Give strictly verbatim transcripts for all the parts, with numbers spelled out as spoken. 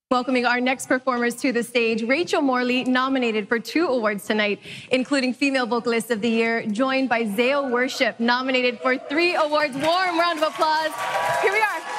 Welcoming our next performers to the stage, Rachel Morley, nominated for two awards tonight, including Female Vocalist of the Year, joined by Zale Worship, nominated for three awards. Warm round of applause. Here we are.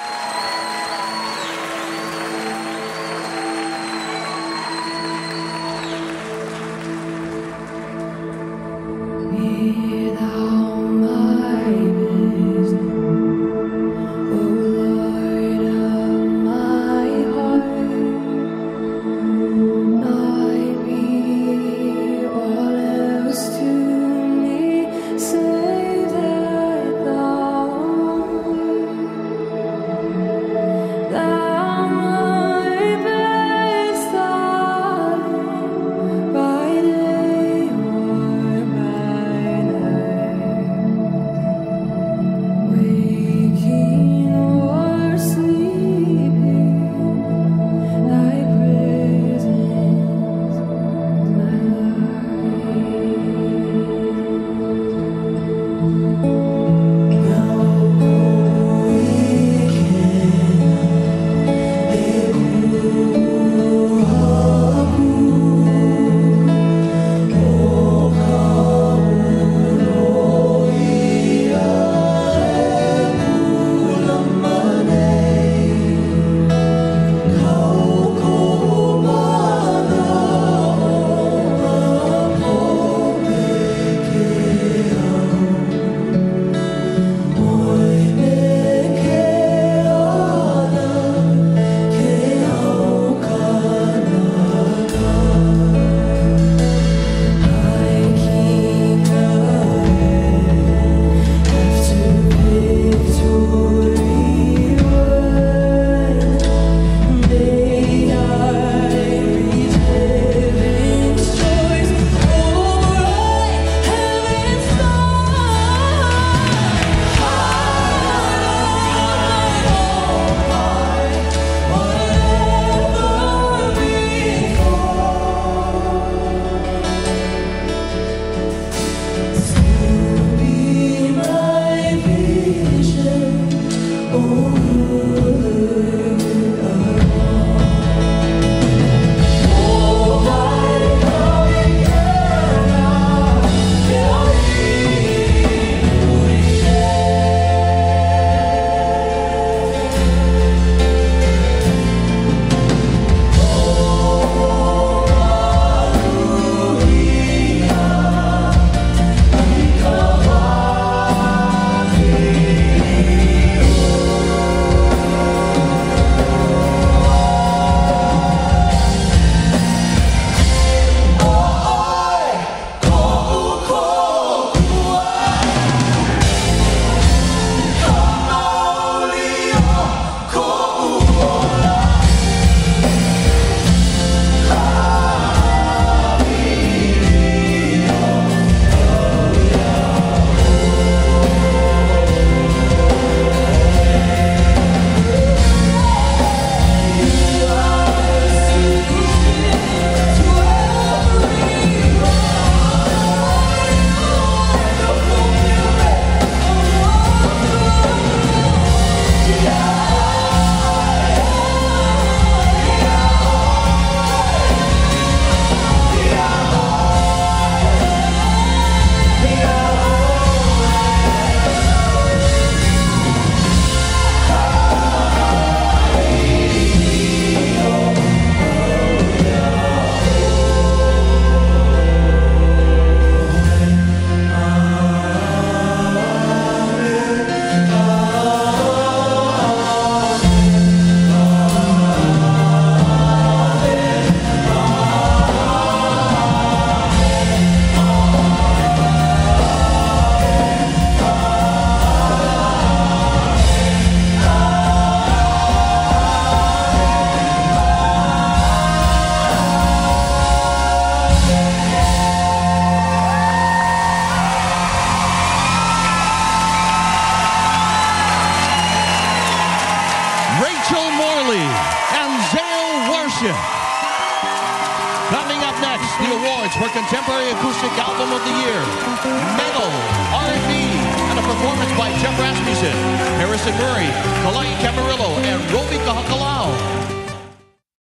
Coming up next, the awards for Contemporary Acoustic Album of the Year, Metal, R and B, and a performance by Jeff Rasmussen, Harrison Murray, Kalai Camarillo, and Roby Kahakalao.